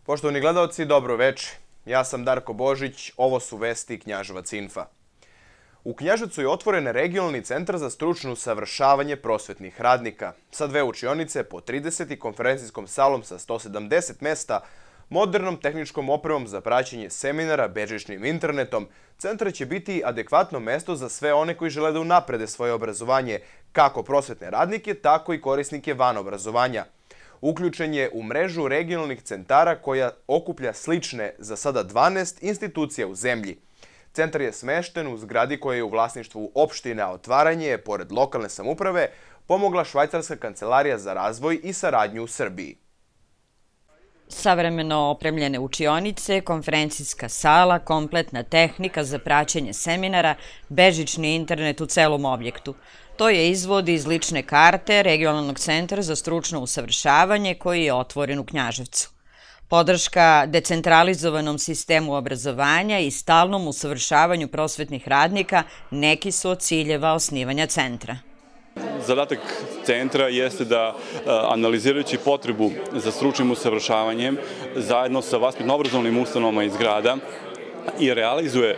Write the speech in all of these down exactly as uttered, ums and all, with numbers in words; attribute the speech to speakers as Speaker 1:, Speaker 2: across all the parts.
Speaker 1: Poštovani gledalci, dobro veče. Ja sam Darko Božić, ovo su vesti Knjaževac Infa. U Knjaževcu je otvoren regionalni centar za stručno usavršavanje prosvetnih radnika. Sa dve učionice po trideset i konferencijskom salom sa sto sedamdeset mesta, modernom tehničkom opremom za praćenje seminara, bežičnim internetom, centar će biti adekvatno mesto za sve one koji žele da unaprede svoje obrazovanje, kako prosvetne radnike, tako i korisnike van obrazovanja. Uključen je u mrežu regionalnih centara koja okuplja slične, za sada dvanaest, institucija u zemlji. Centar je smešten u zgradi koja je u vlasništvu opštine, a otvaranje je, pored lokalne samouprave, pomogla Švajcarska kancelarija za razvoj i saradnju u Srbiji.
Speaker 2: Savremeno opremljene učionice, konferencijska sala, kompletna tehnika za praćenje seminara, bežični internet u celom objektu. To je izvod iz lične karte Regionalnog centra za stručno usavršavanje koji je otvoren u Knjaževcu. Podrška decentralizovanom sistemu obrazovanja i stalnom usavršavanju prosvetnih radnika neki su od ciljeva osnivanja centra.
Speaker 3: Zadatak centra jeste da, analizirajući potrebu za stručnim usavršavanjem, zajedno sa vaspitno-obrazovnim ustanovama iz grada, i realizuje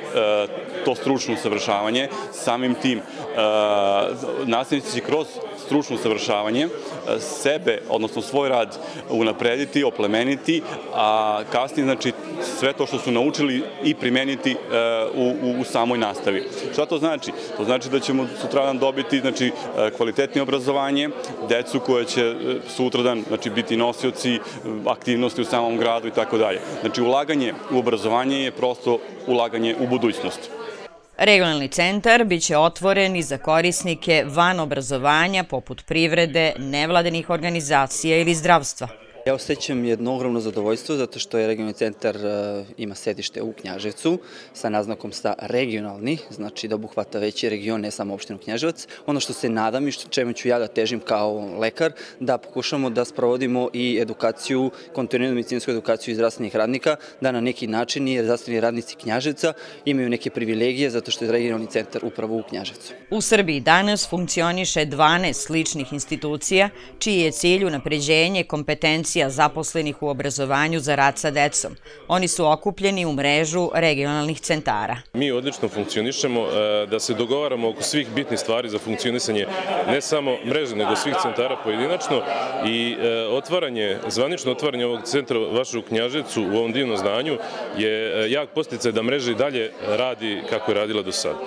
Speaker 3: to stručno usavršavanje, samim tim nastavnici će kroz stručno usavršavanje sebe, odnosno svoj rad unaprediti, oplemeniti, a kasnije znači sve to što su naučili i primeniti u, u samoj nastavi. Šta to znači? To znači da ćemo sutradan dobiti znači, kvalitetnije obrazovanje, decu koje će sutradan znači, biti nosioci aktivnosti u samom gradu i tako dalje. Znači ulaganje u obrazovanje je prosto ulaganje u budućnost.
Speaker 2: Regionalni centar biće otvoren i za korisnike van obrazovanja poput privrede, nevladinih organizacija ili zdravstva.
Speaker 4: Ja osjećam jedno ogromno zadovoljstvo zato što je regionalni centar ima sedište u Knjaževcu sa naznakom sa regionalni, znači da obuhvata veći region, ne samo opštinu Knjaževac. Ono što se nadam i čemu ću ja da težim kao lekar, da pokušamo da sprovodimo i edukaciju, kontinuiranu medicinsku edukaciju zdravstvenih radnika, da na neki način i zdravstveni radnici Knjaževca imaju neke privilegije zato što je regionalni centar upravo u Knjaževcu.
Speaker 2: U Srbiji danas funkcioniše dvanaest sličnih institucija, čiji je cilj unapređenje kompetencija zaposlenih u obrazovanju za rad sa decom. Oni su okupljeni u mrežu regionalnih centara.
Speaker 5: Mi odlično funkcionišemo da se dogovaramo oko svih bitnih stvari za funkcionisanje ne samo mreže, nego svih centara pojedinačno i otvaranje, zvanično otvaranje ovog centra vaše u Knjaževcu u ovom divnom zdanju je jak podsticaj da mreža i dalje radi kako je radila do sada.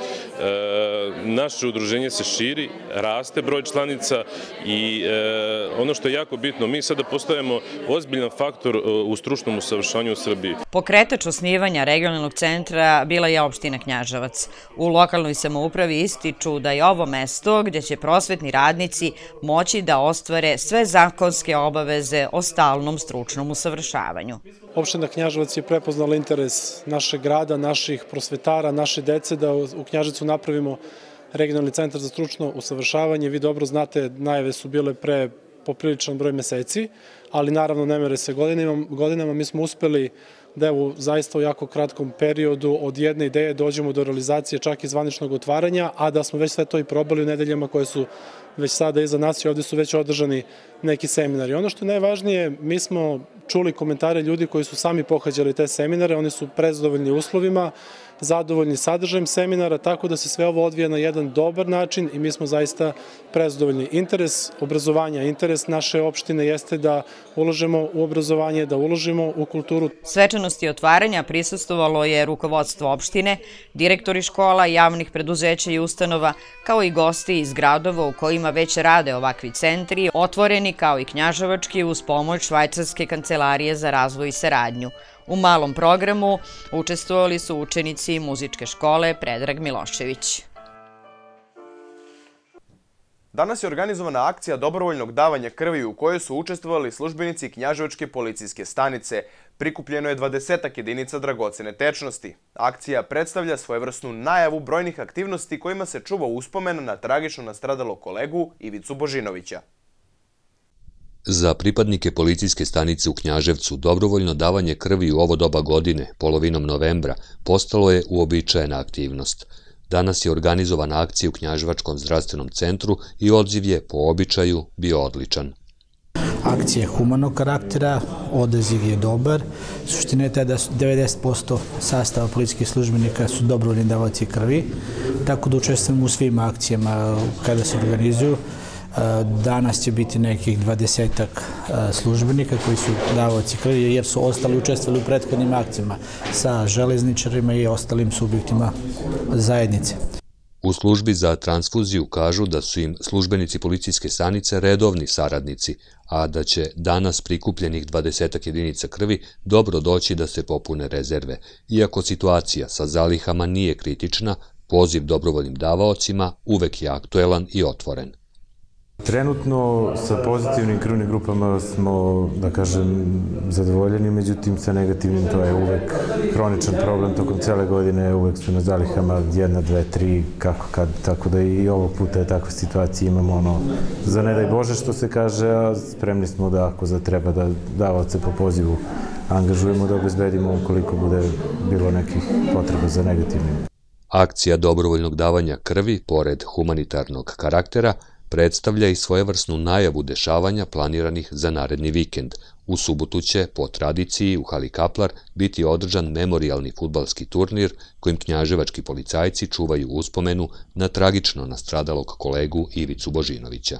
Speaker 5: Naše udruženje se širi, raste broj članica i ono što je jako bitno, mi sada postajemo ozbiljan faktor u stručnom usavršavanju u Srbiji.
Speaker 2: Pokretač osnivanja regionalnog centra bila je opština Knjaževac. U lokalnoj samoupravi ističu da je ovo mesto gdje će prosvetni radnici moći da ostvare sve zakonske obaveze o stalnom stručnom usavršavanju.
Speaker 6: Opština Knjaževac je prepoznala interes našeg grada, naših prosvetara, naše dece da u Knjaževcu napravimo regionalni centar za stručno usavršavanje. Vi dobro znate, najave su bile pre popriličan broj meseci, ali naravno ne mere se godinama. godinama. Mi smo uspeli da evo zaista u jako kratkom periodu od jedne ideje dođemo do realizacije čak i zvaničnog otvaranja, a da smo već sve to i probali u nedeljama koje su već sada iza nas i ovdje su već održani neki seminari. Ono što je najvažnije, mi smo čuli komentare ljudi koji su sami pohađali te seminare, oni su prezadovoljni uslovima, zadovoljni sadržajem seminara, tako da se sve ovo odvija na jedan dobar način i mi smo zaista prezadovoljni. Interes obrazovanja, interes naše opštine jeste da uložimo u obrazovanje, da uložimo u kulturu.
Speaker 2: Svečanosti otvaranja prisustvovalo je rukovodstvo opštine, direktori škola, javnih preduzeća i ustanova, kao i gosti iz gradova u kojima već rade ovakvi centri, otvoreni kao i knjaževački uz pomoć Švajcarske kancelarije za razvoj i saradnju. U malom programu učestvovali su učenici muzičke škole Predrag Milošević.
Speaker 1: Danas je organizovana akcija dobrovoljnog davanja krvi u kojoj su učestvovali službenici Knjaževačke policijske stanice. Prikupljeno je dvadesetak jedinica dragocene tečnosti. Akcija predstavlja svojevrsnu najavu brojnih aktivnosti kojima se čuva uspomena na tragično nastradalog kolegu Ivicu Božinovića.
Speaker 7: Za pripadnike policijske stanice u Knjaževcu dobrovoljno davanje krvi u ovo doba godine, polovinom novembra, postalo je uobičajena aktivnost. Danas je organizovana akcija u Knjaževačkom zdravstvenom centru i odziv je, po običaju, bio odličan.
Speaker 8: akcija je humanog karaktera, odaziv je dobar. Suština je ta da su devedeset posto sastava policijskih službenika su dobrovoljni davaoci krvi, tako da učestvujemo u svim akcijama kada se organizuju. Danas će biti nekih dvadesetak službenika koji su davaoci krvi jer su ostali učestvovali u prethodnim akcijama sa železničarima i ostalim subjektima zajednice.
Speaker 7: U službi za transfuziju kažu da su im službenici policijske stanice redovni saradnici, a da će danas prikupljenih dvadesetak jedinica krvi dobro doći da se popune rezerve. Iako situacija sa zalihama nije kritična, poziv dobrovoljnim davaocima uvek je aktuelan i otvoren.
Speaker 9: Trenutno sa pozitivnim krvnim grupama smo, da kažem, zadovoljeni, međutim sa negativnim to je uvek hroničan problem tokom cele godine, uvek su na zalihama jedna, dve, tri, kako kad, tako da i ovog puta je takva situacija, imamo ono za ne daj Bože što se kaže, a spremni smo da ako za treba da davaoce po pozivu angažujemo da obezbedimo ukoliko bude bilo nekih potreba za negativnim.
Speaker 7: Akcija dobrovoljnog davanja krvi, pored humanitarnog karaktera, predstavlja i svojevrsnu najavu dešavanja planiranih za naredni vikend. U subotu će, po tradiciji, u hali Kaplar biti održan memorijalni fudbalski turnir kojim knjaževački policajci čuvaju uspomenu na tragično nastradalog kolegu Ivicu Božinovića.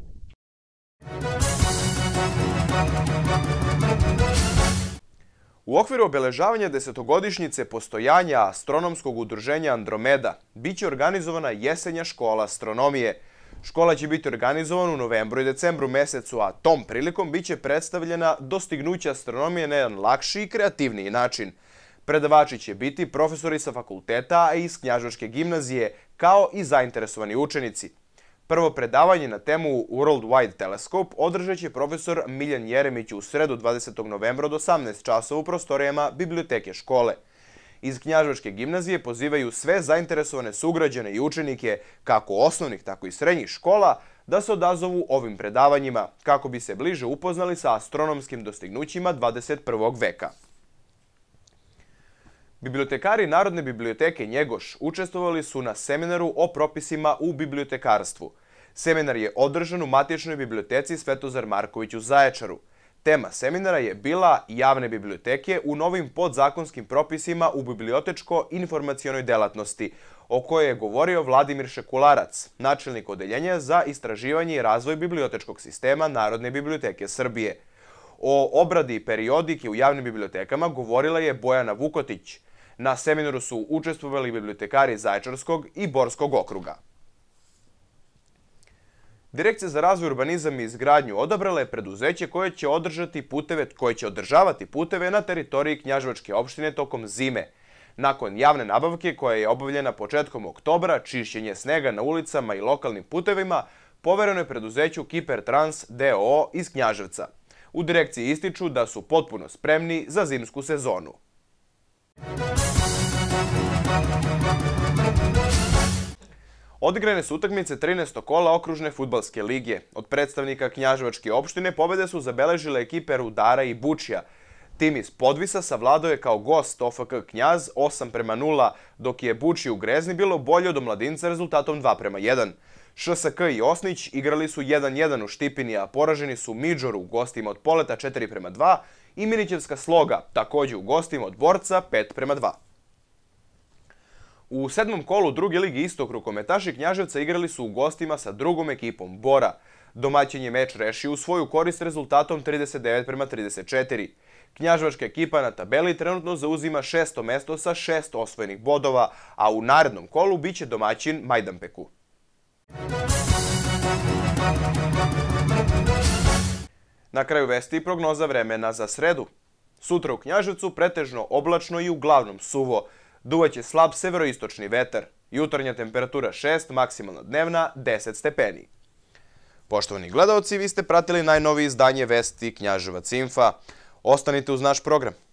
Speaker 1: U okviru obeležavanja desetogodišnjice postojanja astronomskog udruženja Andromeda biće organizovana jesenja škola astronomije. Škola će biti organizovana u novembru i decembru mesecu, a tom prilikom biće predstavljena dostignuća astronomije na jedan lakši i kreativniji način. Predavači će biti profesori sa fakulteta, a iz Knjaževačke gimnazije, kao i zainteresovani učenici. Prvo predavanje na temu World Wide Telescope održat će profesor Miljan Jeremić u sredu dvadesetog novembra od osamnaest časova u prostorijama biblioteke škole. Iz Knjaževačke gimnazije pozivaju sve zainteresovane sugrađane i učenike, kako osnovnih, tako i srednjih škola, da se odazovu ovim predavanjima, kako bi se bliže upoznali sa astronomskim dostignućima dvadeset prvog veka. Bibliotekari Narodne biblioteke Njegoš učestvovali su na seminaru o propisima u bibliotekarstvu. Seminar je održan u matičnoj biblioteci Svetozar Marković u Zaječaru. Tema seminara je bila javne biblioteke u novim podzakonskim propisima u bibliotečko-informacionoj delatnosti, o kojoj je govorio Vladimir Šekularac, načelnik odeljenja za istraživanje i razvoj bibliotečkog sistema Narodne biblioteke Srbije. O obradi periodike u javnim bibliotekama govorila je Bojana Vukotić. Na seminaru su učestvovali bibliotekari Zaječarskog i Borskog okruga. Direkcija za razvoj, urbanizam i izgradnju odabrala je preduzeće koje će održati puteve, koje će održavati puteve na teritoriji Knjaževačke opštine tokom zime. Nakon javne nabavke koja je obavljena početkom oktobra, čišćenje snega na ulicama i lokalnim putevima povereno je preduzeću Kiper Trans d o o iz Knjaževca. U direkciji ističu da su potpuno spremni za zimsku sezonu. Odigrane su utakmice trinaestog kola okružne fudbalske lige. Od predstavnika Knjaževačke opštine pobede su zabeležile ekipe Rudara i Bučja. Tim iz Podvisa savladao je kao gost O F K Knjaz osam prema nula, dok je Bučji u Grezni bilo bolje od Omladinca rezultatom dva prema jedan. Š S K i Osnić igrali su jedan jedan u Štipini, a poraženi su Midžor u gostima od Poleta četiri prema dva i Minićevska Sloga, takođe u gostima od Borca pet prema dva. U sedmom kolu druge ligi Istok rukometaši Knjaževca igrali su u gostima sa drugom ekipom Bora. Domaćin je meč rešio u svoju korist rezultatom trideset devet prema trideset četiri. Knjaževačka ekipa na tabeli trenutno zauzima šesto mesto sa šest osvojenih bodova, a u narednom kolu biće domaćin Majdanpeku. Na kraju vesti i prognoza vremena za sredu. Sutra u Knjaževcu pretežno oblačno i uglavnom suvo. Duvaće slab severoistočni vetar. Jutarnja temperatura šest, maksimalna dnevna deset stepeni. Poštovani gledaoci, vi ste pratili najnovije izdanje vesti Knjaževac Infa. Ostanite uz naš program.